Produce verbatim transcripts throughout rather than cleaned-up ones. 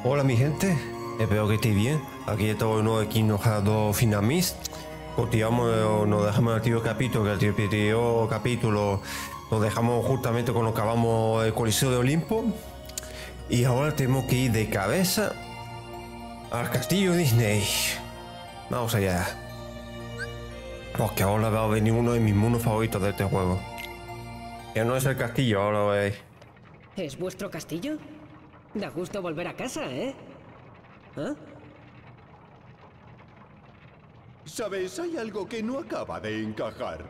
Hola mi gente, espero que estéis bien. Aquí estamos de nuevo aquí enojado Finamist. Continuamos, nos dejamos el anterior capítulo, que el anterior capítulo nos dejamos justamente cuando acabamos el Coliseo de Olimpo. Y ahora tenemos que ir de cabeza al Castillo Disney. Vamos allá. Porque ahora va a venir uno de mis mundos favoritos de este juego. Que no es el castillo, ahora lo veis. ¿Es vuestro castillo? Da gusto volver a casa, ¿eh? ¿Ah? ¿Sabes? Hay algo que no acaba de encajar.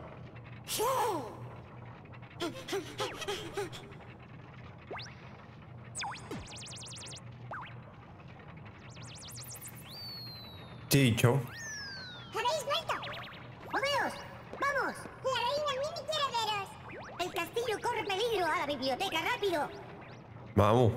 Chicho. ¿Habéis vuelto? ¡Moveos! ¡Vamos! ¡La reina Minnie quiere veros! ¡El castillo corre peligro! ¡A la biblioteca, rápido! Vamos.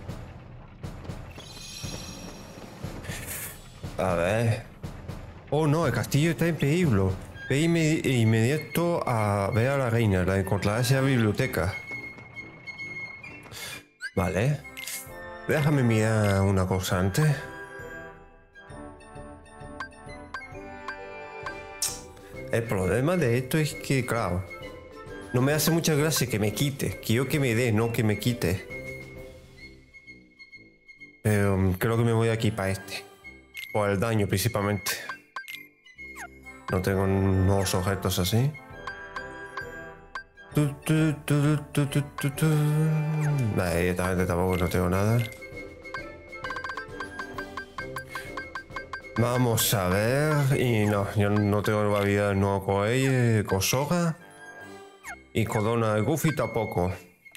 A ver. Oh no, el castillo está en peligro. Ve inmedi- inmediato a ver a la reina. La encontrarás en la biblioteca. Vale. Déjame mirar una cosa antes. El problema de esto es que, claro, no me hace mucha gracia que me quite. Quiero que me dé, no que me quite. Pero um, creo que me voy aquí para este. Por el daño principalmente. No tengo nuevos objetos así. Tu, tu, tu, tu, tu, tu, tu. Nah, directamente tampoco no tengo nada. Vamos a ver. Y no, yo no tengo nueva vida no Koei, Kosoga. Y Kodona de Goofy tampoco.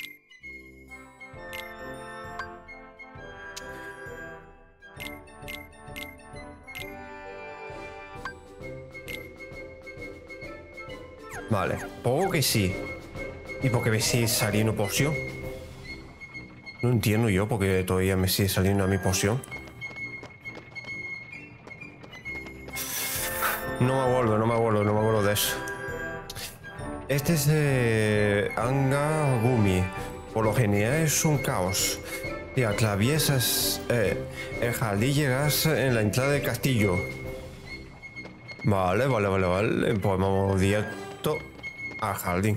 Vale, poco que sí. ¿Y por qué me sigue saliendo poción? No entiendo yo por qué todavía me sigue saliendo a mi poción. No me acuerdo, no me acuerdo, no me acuerdo de eso. Este es de Anga Gumi. Por lo general es un caos. Si atraviesas eh, el jardín, llegas en la entrada del castillo. Vale, vale, vale, vale. Pues vamos directo al jardín.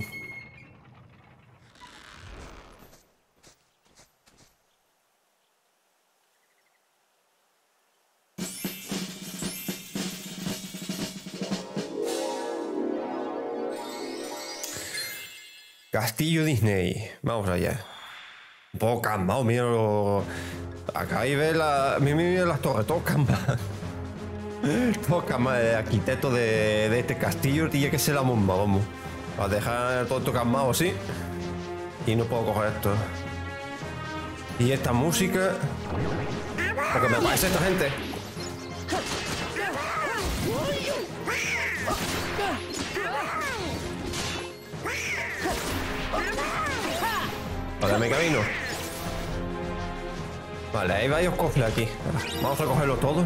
Castillo Disney. Vamos allá. Un poco calmado, mira lo... Acá ahí ve la... Mira, mira las torres, todo calmado. Todo calmado. El arquitecto de, de este castillo tiene que ser la bomba, vamos. Para dejar todo esto calmado así. Y no puedo coger esto. Y esta música... Porque me parece esta gente. Vale, me camino. Vale, hay varios cofres aquí. Vamos a cogerlo todo.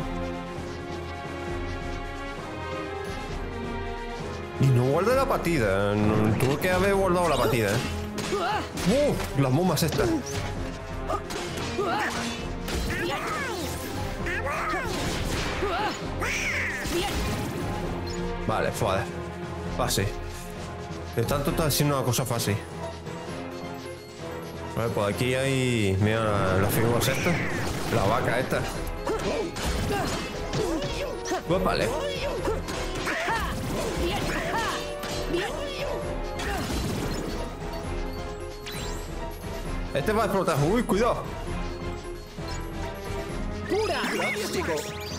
Y no guardé la partida. No, tuve que haber guardado la partida. ¿eh? Uh, las bombas estas. Vale, joder. Fácil. De tanto está haciendo una cosa fácil. Vale, pues aquí hay... Mira las figuras estas. La vaca esta. Pues vale. Este va a explotar. Uy, cuidado. ¡Cura! ¡Gracias, chico!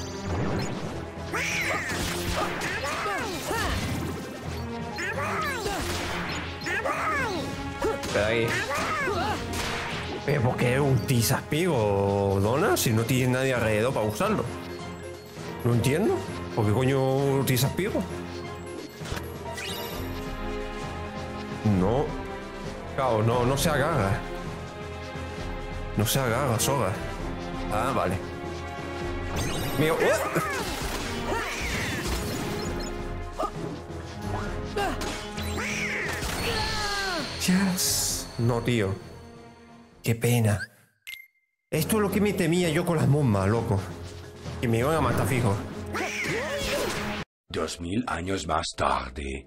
Espera ahí. ¿Pero por qué utilizas pigo, Donna, si no tienes nadie alrededor para usarlo? No entiendo. ¿Por qué coño utilizas pigo? No. Claro, no, no se agarra. No se agarra, soga. Ah, vale. Mío. ¡Uh! Yes. No, tío. Qué pena. Esto es lo que me temía yo con las momas, loco. Que me iban a matar fijo. Dos mil años más tarde.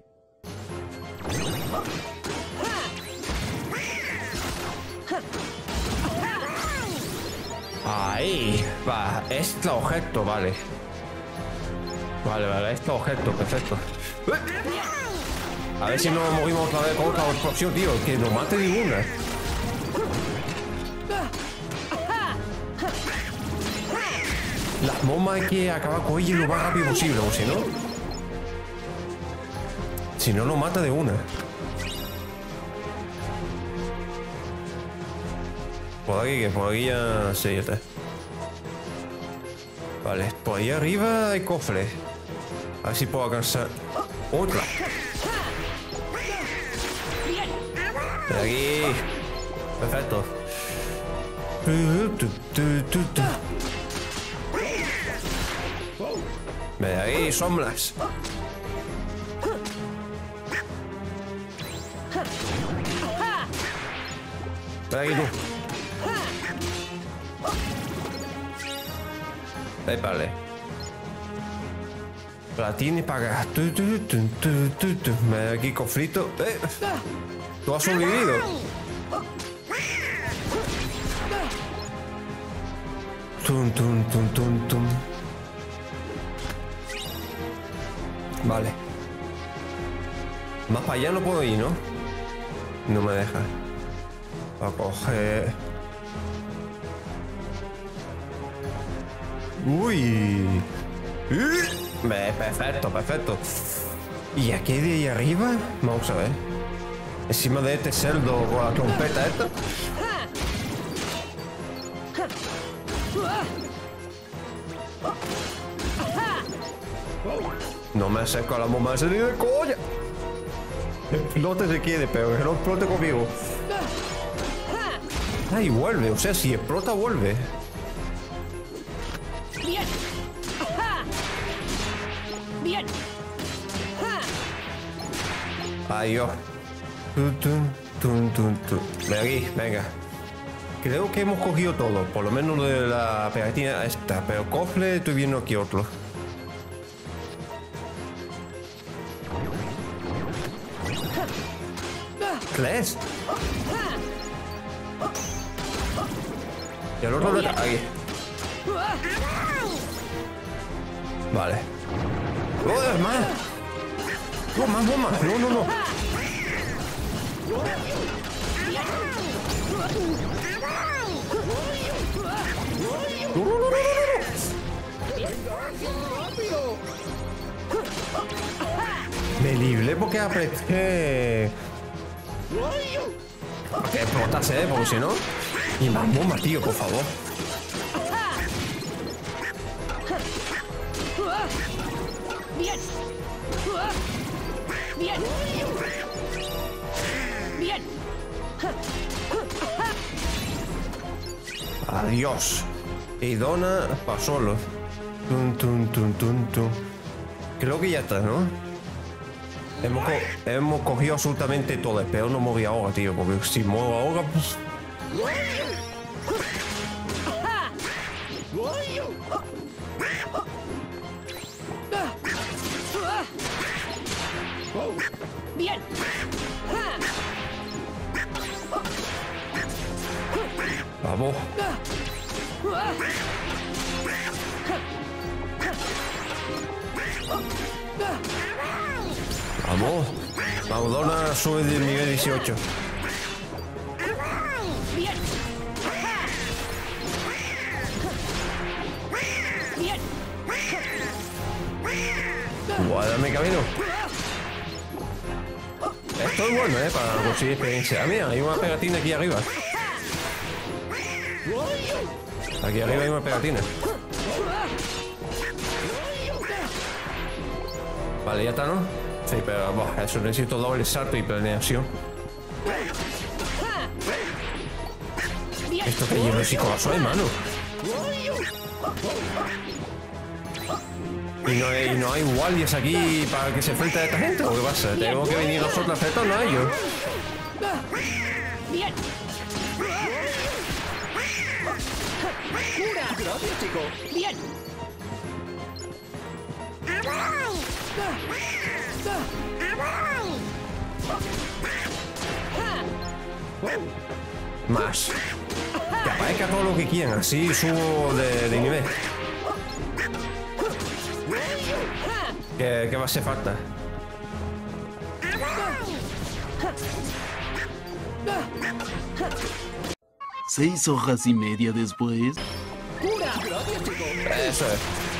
Ahí, va, este objeto, vale. Vale, vale, este objeto, perfecto. A ver si no morimos otra vez con otra explosión, tío. Que no mate ninguna. Las momas hay que acabar con ellas lo más rápido posible, o si no. Si no, nos mata de una. Por aquí, que por aquí ya sí, ya está. Vale, por ahí arriba hay cofres. A ver si puedo alcanzar otra. De aquí. Perfecto. De ahí, sombras. Ven aquí tú. Ahí, vale. Platini para acá. Tu, tu, tu, tu, tu, tu. Ven aquí, cofrito. Eh. ¿Tú has sobrevivido? Tum, tum, tum, tum, tum. Vale. Más para allá no puedo ir, ¿no? No me deja. A coger. Uy. Uh. Perfecto, perfecto. ¿Y aquí de ahí arriba? Vamos a ver. Encima de este cerdo con la trompeta esta. No me acerco a la bomba de ni de coña. Explote se quiere, pero que no explote conmigo. Ah, y vuelve, o sea, si explota, vuelve. Bien. Bien. Ay, yo. Tum, tum, tum, tum, tum. Ven aquí, venga. Creo que hemos cogido todo, por lo menos de la pegatina esta, pero cofre estoy viendo aquí otro. ¿Qué es? Y el otro está aquí. Vale. ¡Oh, más! ¡No, más bombas! ¡No, no, no! ¡No, no, no, no, no! Me libré porque apreté. Que explotase, ¿eh? Porque si no. Y más bombas, tío, por favor. Bien. Bien. Bien. Adiós. Y Donna pa' solo. Tum, tum, tum, tum, tum. Creo que ya está, ¿no? Hemos, co hemos cogido absolutamente todo. Espero no morir ahora, tío, porque si muero ahora, pues... Bien. Vamos. Vamos. Vamos, Donna sube del nivel dieciocho. Bien. Bien. Guárdame camino. Esto es bueno, ¿eh? Para conseguir experiencia. Ah, mira, hay una pegatina aquí arriba. Aquí arriba hay una pegatina. Vale, ya está, ¿no? Sí, pero buah, eso necesito doble salto y planeación. Esto que lleva el psicovaso de mano. Y no hay, no hay guardias aquí para que se enfrente a esta gente. ¿O qué pasa? Tenemos que venir nosotros a enfrentarnos a ellos. Bien. Gracias, chico. ¡Bien! Más. Que aparezca todo lo que quieran, así subo de, de nivel. ¿Qué, qué va a hacer falta? Seis hojas y media después. Eso es.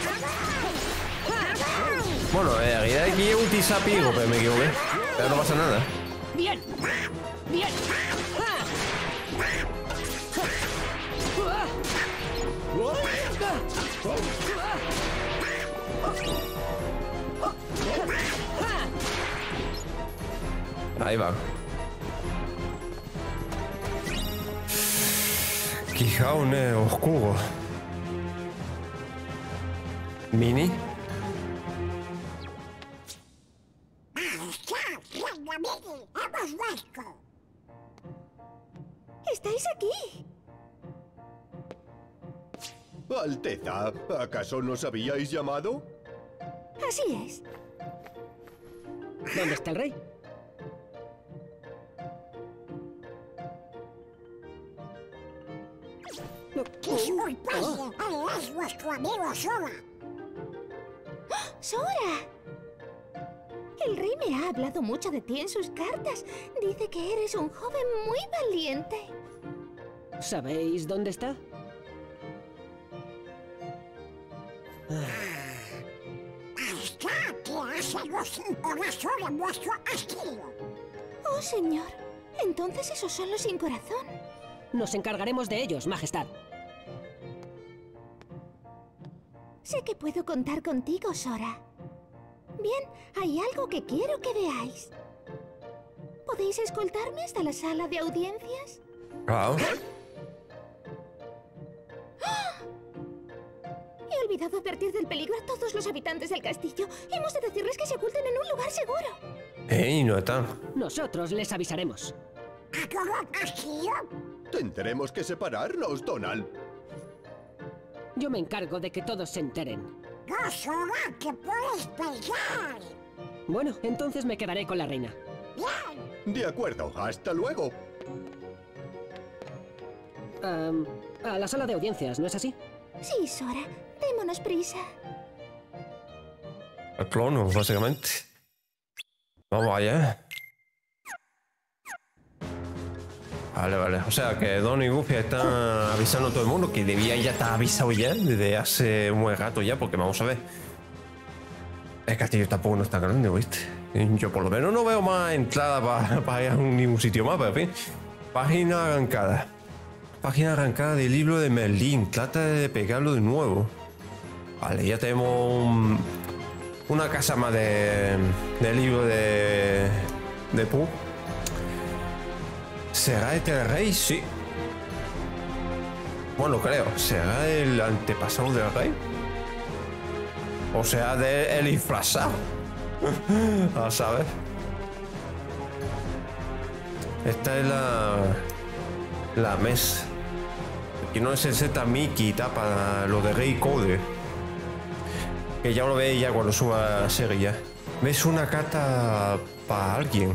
Bueno, en realidad aquí es un tizapigo, pero me equivoqué. Pero no pasa nada. ¡Bien! ¡Bien! Ahí va. Quijao oscuro. Mini. ¿Estáis aquí? Alteza, ¿acaso nos habíais llamado? Así es. ¿Dónde está el rey? Es vuestro amigo Sora. ¡Sora! El rey me ha hablado mucho de ti en sus cartas. Dice que eres un joven muy valiente. ¿Sabéis dónde está? Hasta que hace los cinco razón en vuestro castillo. Oh, señor. Entonces esos son los sin corazón. Nos encargaremos de ellos, Majestad. Sé que puedo contar contigo, Sora. Bien, hay algo que quiero que veáis. ¿Podéis escoltarme hasta la sala de audiencias? Claro. He olvidado advertir del peligro a todos los habitantes del castillo. Hemos de decirles que se oculten en un lugar seguro. Ey, no están. Nosotros les avisaremos. ¿A todo castillo? Tendremos que separarnos, Donald. Yo me encargo de que todos se enteren. No, Sora, que puedes pelear. Bueno, entonces me quedaré con la reina. Bien. De acuerdo, hasta luego. Um, a la sala de audiencias, ¿no es así? Sí, Sora. Démonos prisa. El clono, básicamente. Vamos allá. Vale, vale. O sea que Don y Goofy están avisando a todo el mundo que debía ya estar avisado ya desde hace un buen rato ya, porque vamos a ver. El castillo tampoco no está grande, ¿viste? Yo por lo menos no veo más entrada para pa ir a ningún sitio más, pero en fin. Página arrancada. Página arrancada del libro de Merlín. Trata de pegarlo de nuevo. Vale, ya tenemos un, una casa más de, del libro de, de Pooh. ¿Será este el rey? Sí. Bueno, creo. ¿Será el antepasado del rey? O sea, de el disfrazado. A saber. Esta es la... La mesa. Aquí no es el Z Mickey, para lo de Rey Code. Que ya lo veis ya cuando suba la serie ya. ¿Ves una carta para alguien?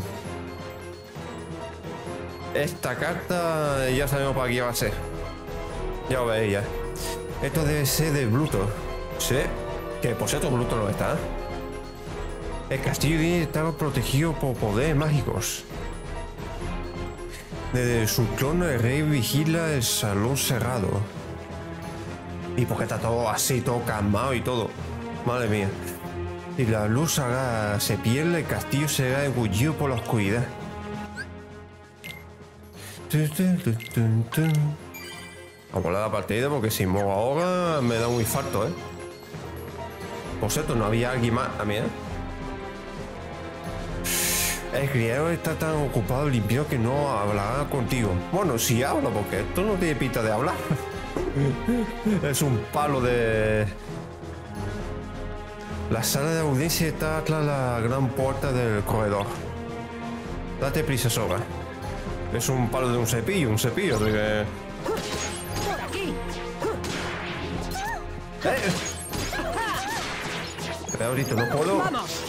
Esta carta ya sabemos para qué va a ser. Ya lo veis ya. Esto debe ser de Bluto. Sí. Que por cierto Bluto no está. El castillo debe estar protegido por poderes mágicos. Desde su trono el rey vigila el salón cerrado. Y porque está todo así, todo calmado y todo. Madre mía. Si la luz sagrada se pierde, el castillo será engullido por la oscuridad. Vamos a la partida porque si muevo ahora me da un infarto, ¿eh? Por cierto, no había alguien más también, ¿eh? El criado está tan ocupado limpiando que no hablará contigo. Bueno, sí hablo, porque esto no tiene pinta de hablar. Es un palo de... La sala de audiencia está tras la gran puerta del corredor. Date prisa, Sora. Es un palo de un cepillo, un cepillo de... ¡Por aquí! Eh. Espera ahorita, no puedo. ¡Vamos!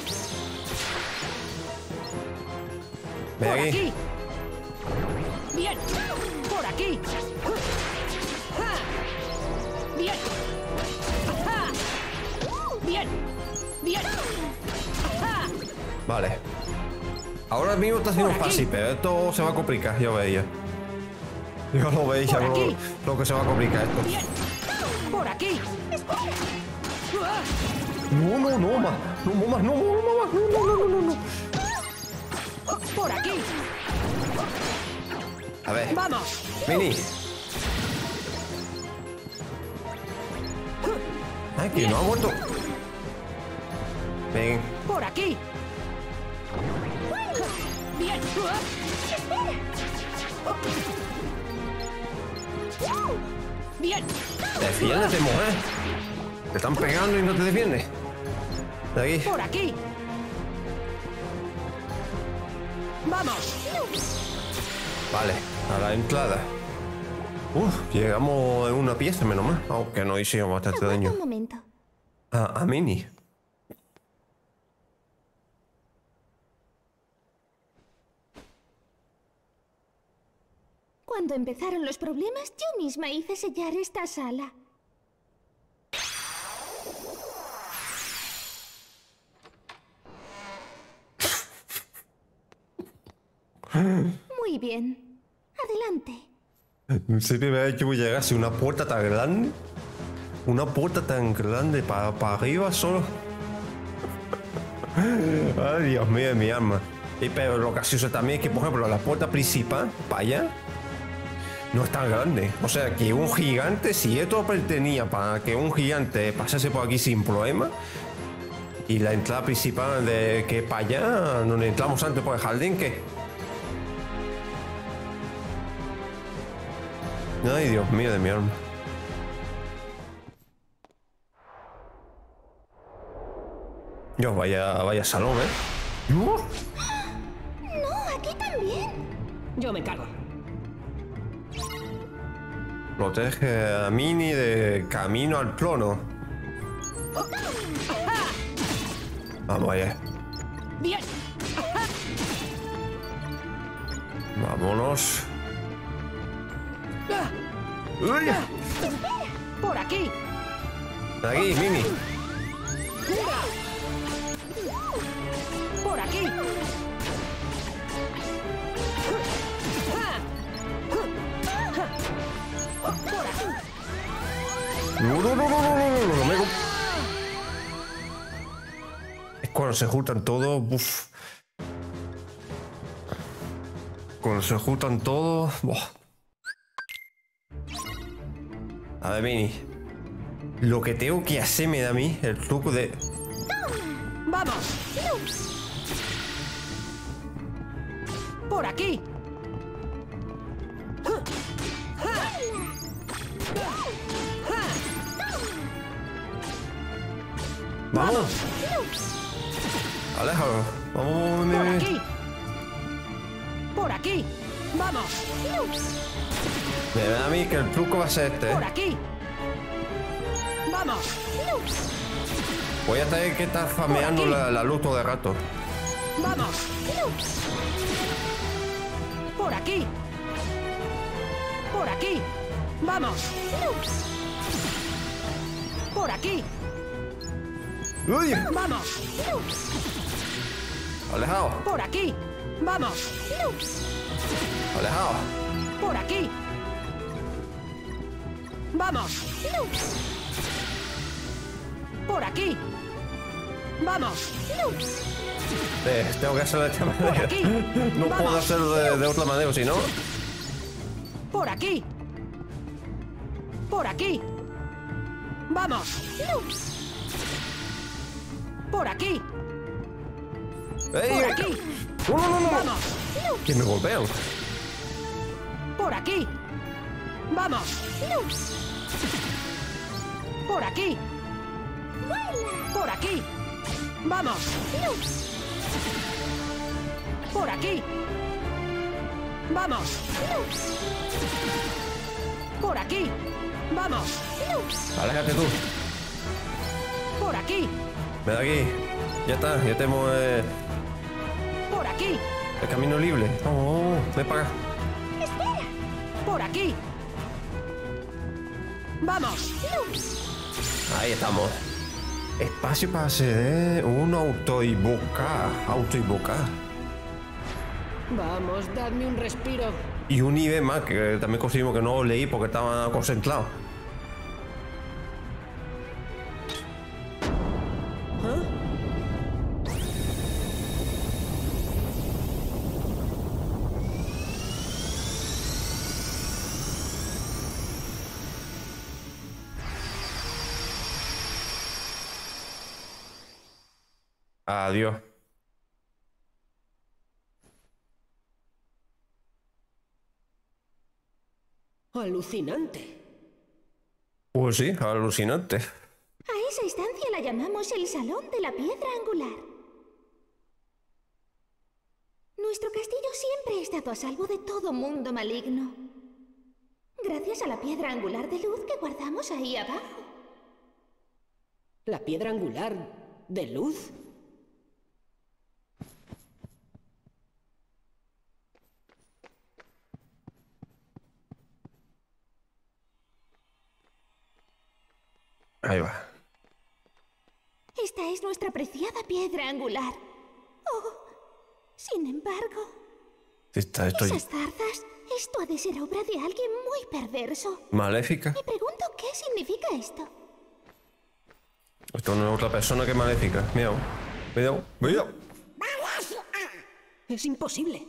Ven ¡Por aquí. aquí! ¡Bien! ¡Por aquí! ¡Ja! ¡Bien! ¡Ja! ¡Bien! ¡Bien! ¡Ja! Vale. Ahora mismo está siendo Por aquí. fácil, pero esto se va a complicar, ya veis. Ya lo veis, ya Por lo, aquí. lo que se va a complicar esto. ¡Bien! ¡Por aquí! ¡Ah! No, no, no, más. No, no, más, no, no, no, más. No, no, no, no, no. ¡Por aquí! A ver. ¡Vamos! Mini. Ay, que no ha muerto. Ven. ¡Por aquí! ¡Bien! ¡Bien! Defiéndete, mujer. Te están pegando y no te defiendes. De aquí. ¡Por aquí! ¡Vamos! Vale, a la entrada. Uf, llegamos en una pieza menos mal. Aunque no hicimos bastante Aguarda daño. un momento. A, a Mini. Cuando empezaron los problemas, yo misma hice sellar esta sala. Muy bien. Adelante. Siempre me ha hecho llegarse una puerta tan grande. Una puerta tan grande para, para arriba solo. Ay, Dios mío de mi alma. Y pero lo gracioso también es que, por ejemplo, la puerta principal, para allá, no es tan grande. O sea, que un gigante, si esto pertenecía para que un gigante pasase por aquí sin problema, y la entrada principal de que para allá, donde entramos antes por el jardín, ¿qué? Ay, Dios mío de mi alma. Dios, vaya, vaya salón, ¿eh? No, aquí también. Yo me encargo. Protege a Mini de camino al trono. Vamos allá. ¡Bien! Vámonos. ¡Ah! Uy, ¡Por aquí! aquí, Mini. ¡Por aquí! ¡Por aquí! No, no, no, no, no, no, no, no, me... Es cuando se juntan todos. Uf. Cuando se juntan todos. Buah. A ver, Mini. Lo que tengo que hacer me da a mí el truco de. ¡Vamos! ¡Por aquí! ¡Vamos! Aléjalo. Vamos, vamos, ¡Por vamos. aquí! ¡Por aquí! ¡Vamos! Me da a mí que el truco va a ser este. ¡Por ¿eh? aquí! ¡Vamos! Voy a tener que estar fameando Por aquí. la, la luz todo el rato. ¡Vamos! ¡Por aquí! ¡Por aquí! ¡Vamos! ¡Por aquí! ¡Uy! ¡Vamos! Alejado, ¡Por aquí! ¡Vamos! alejado. ¡Por aquí! ¡Vamos! ¡Por aquí! ¡Vamos! Eh, tengo que hacerlo de esta manera. aquí. No Vamos. puedo hacerlo de, de otra manera, si no. ¡Por aquí! ¡Por aquí! ¡Vamos! ¡Por aquí! ¡Ey! ¡Por aquí! ¡No, no, no, no! ¡Vamos! Que me golpean. ¡Por aquí! ¡Vamos! ¡Por aquí! ¡Por aquí! ¡Vamos! ¡Por aquí! ¡Vamos! ¡Por aquí! ¡Vamos! Aléjate tú. ¡Por aquí! Ven aquí. Ya está, ya tenemos eh, ¡Por aquí! el camino libre. Oh, ven para acá. ¡Por aquí! ¡Vamos! Ahí estamos. Espacio para acceder. Un auto y boca. Auto y boca. Vamos, dadme un respiro. Y un nivel más que también conseguimos que no leí porque estaba concentrado. Adiós. Alucinante. Pues sí, alucinante. A esa estancia la llamamos el Salón de la Piedra Angular. Nuestro castillo siempre ha estado a salvo de todo mundo maligno. Gracias a la piedra angular de luz que guardamos ahí abajo. ¿La piedra angular de luz? Ahí va. Esta es nuestra preciada piedra angular. Oh, sin embargo, Esta, estoy esas zarzas, esto ha de ser obra de alguien muy perverso. maléfica. Me pregunto qué significa esto. Esto no es otra persona que maléfica. Cuidado. Cuidado. Cuidado. Es imposible.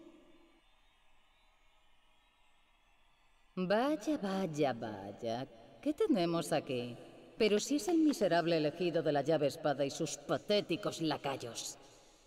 Vaya, vaya, vaya. ¿Qué tenemos aquí? Pero si es el miserable elegido de la llave espada y sus patéticos lacayos.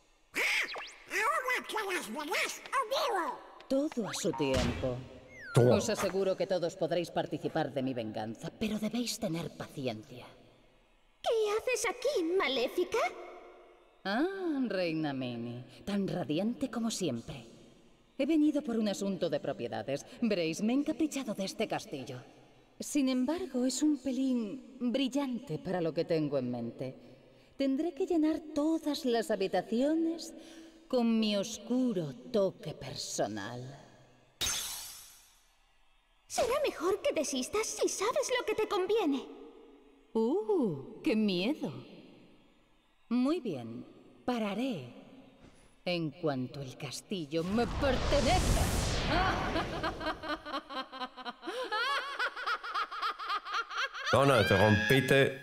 Todo a su tiempo. Toma. Os aseguro que todos podréis participar de mi venganza, pero debéis tener paciencia. ¿Qué haces aquí, maléfica? Ah, Reina Mini, tan radiante como siempre. He venido por un asunto de propiedades. Veréis, me he encaprichado de este castillo. Sin embargo, es un pelín brillante para lo que tengo en mente. Tendré que llenar todas las habitaciones con mi oscuro toque personal. Será mejor que desistas si sabes lo que te conviene. ¡Uh! ¡Qué miedo! Muy bien, pararé en cuanto el castillo me pertenezca. No, no, te rompiste.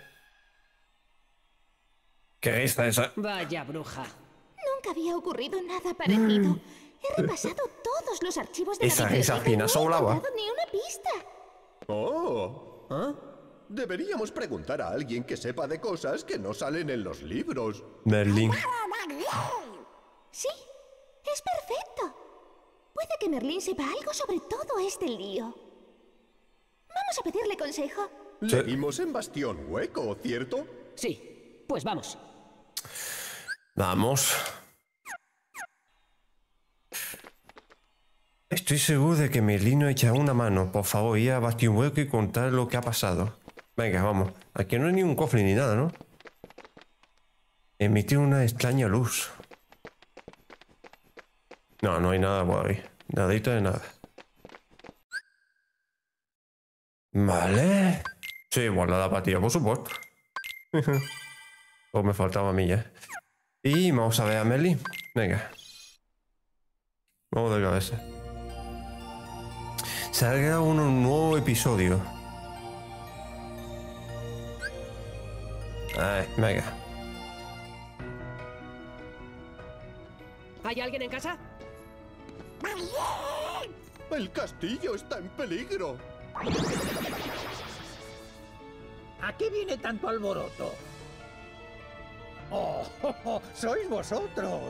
¿Qué risa esa? Vaya bruja. Nunca había ocurrido nada parecido. He repasado todos los archivos de Esa la risa biblioteca y fina no he sobraba. encontrado ni una pista. ¡Oh! Deberíamos preguntar a alguien que sepa de cosas que no salen en los libros. Merlín. Sí, es perfecto. Puede que Merlín sepa algo sobre todo este lío. Vamos a pedirle consejo. Sí. Leímos en Bastión Hueco, ¿cierto? Sí, pues vamos. Vamos. Estoy seguro de que Merlín nos echa una mano. Por favor, ir a Bastión Hueco y contar lo que ha pasado. Venga, vamos. Aquí no hay ni un cofre ni nada, ¿no? Emitir una extraña luz. No, no hay nada por ahí. Nadita de nada. Vale. Sí, guardada partida, por supuesto. Pues me faltaba a mí ya. Y vamos a ver a Merlín. Venga. Vamos de cabeza. Salga un nuevo episodio. Ay, venga. ¿Hay alguien en casa? ¡El castillo está en peligro! ¿A qué viene tanto alboroto? ¡Oh, oh, oh! ¡Sois vosotros!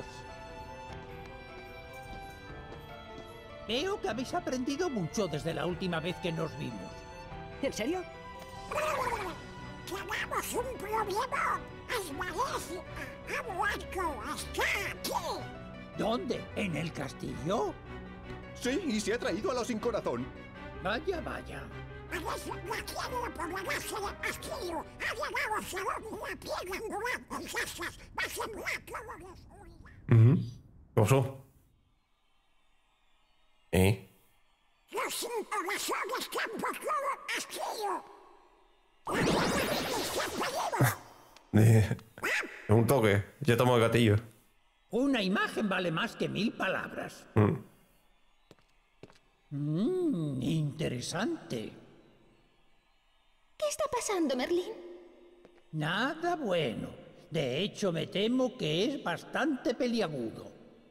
Veo que habéis aprendido mucho desde la última vez que nos vimos. ¿En serio? ¡Tenemos un problema! ¡Es Abuarco está aquí! ¿Dónde? ¿En el castillo? Sí, y se ha traído a los sin corazón. Vaya, vaya. A veces la quiebra por la base del castillo ha llegado a ser una piedra angular en casas, va a sembrar todo destruido. Ujú. ¿Qué pasó? ¿Eh? Los cinco razones que han por todo el castillo. La piedra de mis Eh, un toque. Ya tomo el gatillo. Una imagen vale más que mil palabras. Mm. Mmm, interesante. ¿Qué está pasando, Merlín? Nada bueno. De hecho, me temo que es bastante peliagudo.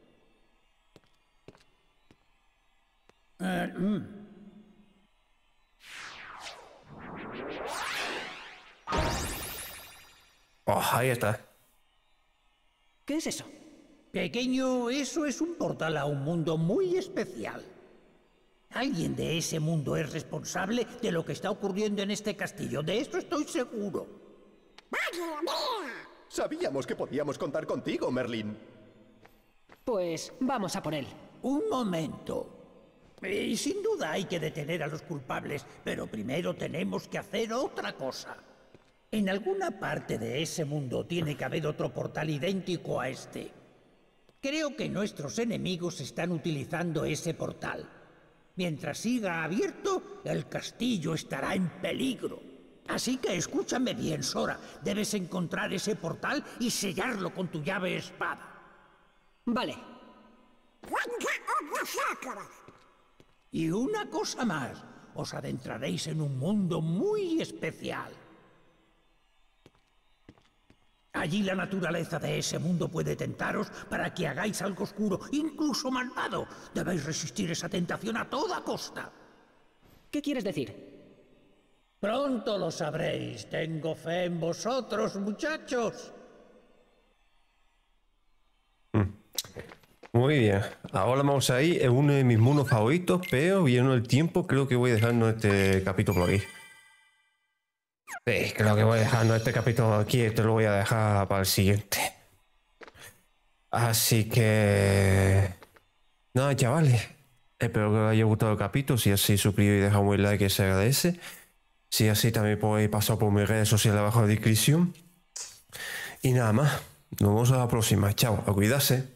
Eh, mm. Oh, ahí está. ¿Qué es eso? Pequeño, eso es un portal a un mundo muy especial. Alguien de ese mundo es responsable de lo que está ocurriendo en este castillo. De esto estoy seguro. ¡Madre mía! Sabíamos que podíamos contar contigo, Merlín. Pues vamos a por él. Un momento. Y sin duda hay que detener a los culpables, pero primero tenemos que hacer otra cosa. En alguna parte de ese mundo tiene que haber otro portal idéntico a este. Creo que nuestros enemigos están utilizando ese portal. Mientras siga abierto, el castillo estará en peligro. Así que escúchame bien, Sora. Debes encontrar ese portal y sellarlo con tu llave espada. Vale. Y una cosa más. Os adentraréis en un mundo muy especial. Allí la naturaleza de ese mundo puede tentaros para que hagáis algo oscuro, incluso malvado. Debéis resistir esa tentación a toda costa. ¿Qué quieres decir? Pronto lo sabréis. Tengo fe en vosotros, muchachos. Muy bien. Ahora vamos a ir en uno de mis mundos favoritos, pero viendo el tiempo, creo que voy dejando este capítulo por aquí. Sí, creo que voy dejando este capítulo aquí, este lo voy a dejar para el siguiente. Así que... Nada, chavales. Espero que os haya gustado el capítulo. Si así, suscribís y dejad un like, que se agradece. Si así, también podéis pasar por mis redes sociales abajo en la descripción. Y nada más. Nos vemos a la próxima. Chao, a cuidarse.